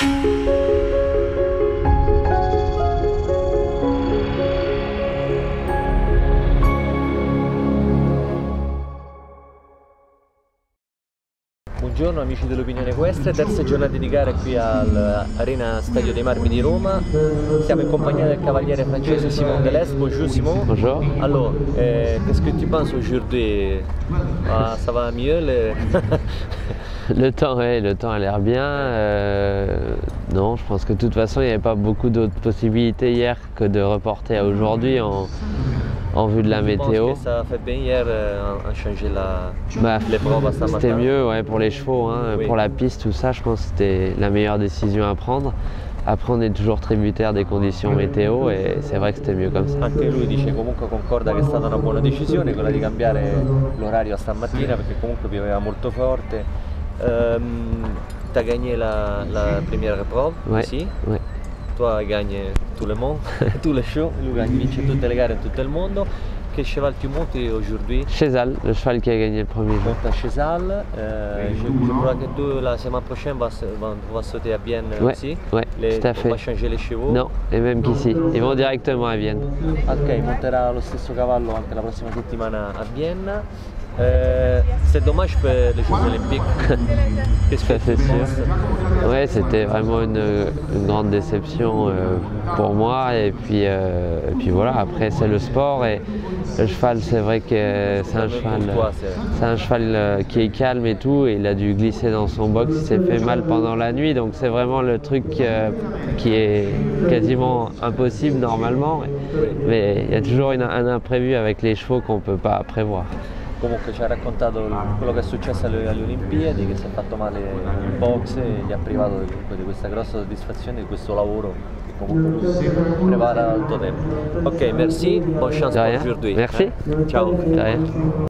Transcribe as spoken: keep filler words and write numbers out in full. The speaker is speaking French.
Buongiorno amici dell'Opinione Equestre, terza giornata di gara qui all'Arena Stadio dei Marmi di Roma. Siamo in compagnia del cavaliere francese Simon Delestre. Bonjour Simon. Bonjour. Alors, euh, qu'est-ce que tu penses aujourd'hui? Ah, ça va mieux le... Le temps, ouais, le temps a l'air bien. Euh, non, je pense que de toute façon, il n'y avait pas beaucoup d'autres possibilités hier que de reporter à aujourd'hui en, en vue de la météo. Je pense que ça a fait bien hier, euh, en changer la, bah, les preuves ce matin. C'était mieux, ouais, pour les chevaux, hein, oui. Pour la piste, tout ça, je pense que c'était la meilleure décision à prendre. Après, on est toujours tributaire des conditions météo et c'est vrai que c'était mieux comme ça. Anche lui dice comunque concorda che è stata una buona decisione quella di cambiare l'orario stamattina perché comunque pioveva molto forte. Um, tu as gagné la, la première épreuve ouais, ici. Ouais. Toi gagnes tout le monde, tous les shows, lui gagne, vince tutte le gare in tutto il mondo. Quel cheval tu montes aujourd'hui? Chezal, le cheval qui a gagné le premier jour. Monte à Chezal, euh, je, je crois que tu, la semaine prochaine, va, va, va sauter à Vienne ouais, aussi. Ouais, les, tout à fait. On va changer les chevaux? Non, et même qu'ici, ils vont directement à Vienne. Ok, monterà lo stesso cavallo anche la prossima settimana a Vienna. Euh, c'est dommage pour les Jeux Olympiques. Qu'est-ce que c'est sûr. Ouais, c'était vraiment une, une grande déception euh, pour moi. Et puis, euh, et puis voilà, après c'est le sport et le cheval, c'est vrai que c'est un cheval, c'est un cheval euh, qui est calme et tout. Et il a dû glisser dans son box, il s'est fait mal pendant la nuit. Donc c'est vraiment le truc euh, qui est quasiment impossible normalement. Mais il y a toujours une, un imprévu avec les chevaux qu'on ne peut pas prévoir. Comunque ci ha raccontato quello che è successo alle, alle Olimpiadi, che si è fatto male in box e gli ha privato di, di questa grossa soddisfazione di questo lavoro che comunque lui prepara da tanto tempo. Ok, merci, bonne chance pour aujourd'hui. Merci. Ciao.